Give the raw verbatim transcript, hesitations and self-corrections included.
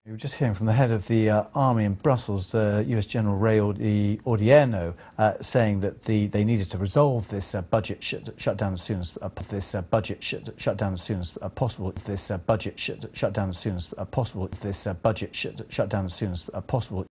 We were just hearing from the head of the uh, army in Brussels, uh, U S General Ray Odierno, uh, saying that the, they needed to resolve this uh, budget sh shutdown as soon as uh, this uh, budget sh shutdown as soon as uh, possible. If this uh, budget sh shutdown as soon as uh, possible. If this uh, budget sh shutdown as soon as uh, possible.